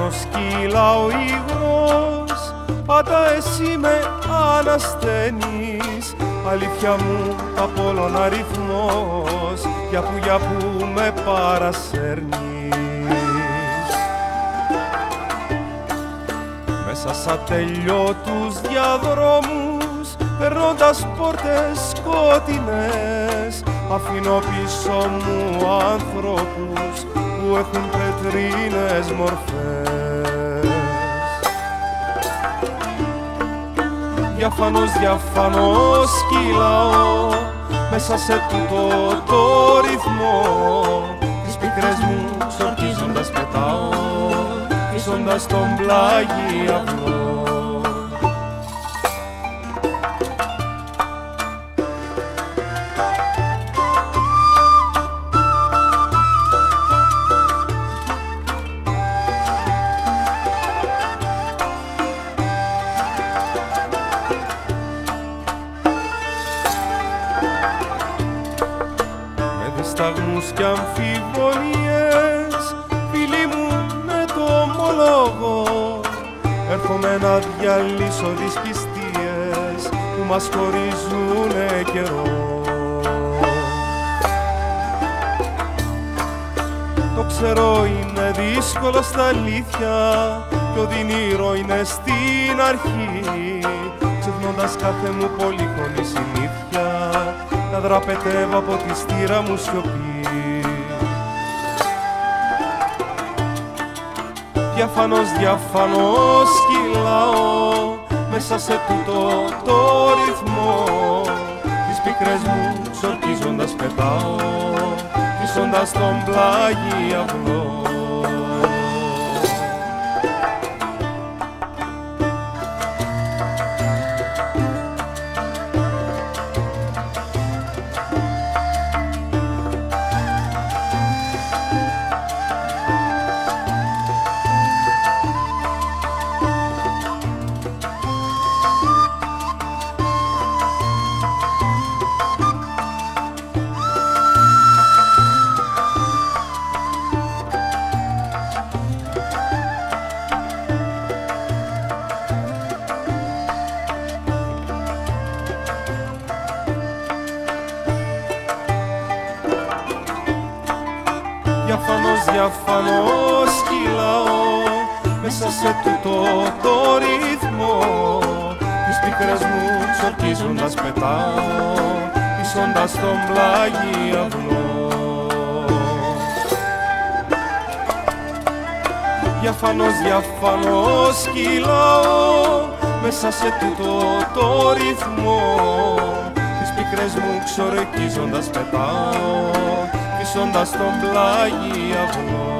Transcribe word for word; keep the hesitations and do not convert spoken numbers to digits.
Διαφανώς κύλα ο υγρός, πάντα εσύ με ανασταίνεις. Αλήθεια μου απ' όλων αριθμός, για που για που με παρασέρνεις. Μέσα σαν τελειώτους διαδρόμους, περνώντας πόρτες σκότεινες, αφήνω πίσω μου ανθρώπους που έχουν πετρίνες μορφές. Διαφανώς, διαφανώς κυλάω μέσα σε τούτο το ρυθμό. Τις πίκρες μου ξορκίζοντας πετάω, κλείσοντας τον πλάγι αυλό. Σταγμούς κι αμφιβολίες, φίλοι μου με το ομολόγο, έρχομαι να διαλύσω δυσπιστίες που μας χωρίζουνε καιρό. Το ξέρω είναι δύσκολο στα αλήθεια κι οδυνήρο είναι στην αρχή, ξεχνώντας κάθε μου πολύχωνη συνήθεια να δραπετεύω από τη στήρα μου σιωπή. Διαφανώς, διαφανώς κυλάω μέσα σε τούτο το ρυθμό. Τις πίκρες μου ξορκίζοντας πετάω, κλείσοντας τον πλάγι αυλό. Διαφανώς, διαφανώς κυλάω μέσα σε τούτο το ρυθμό. Τις πίκρες μου ξορκίζοντας πετάω, κλείσοντας τον πλάγι αυλό. Διαφανώς, διαφανώς κυλάω μέσα σε τούτο το ρυθμό. Τις πίκρες μου ξορκίζοντας πετάω, κλείσοντας τον πλάγι αυλό.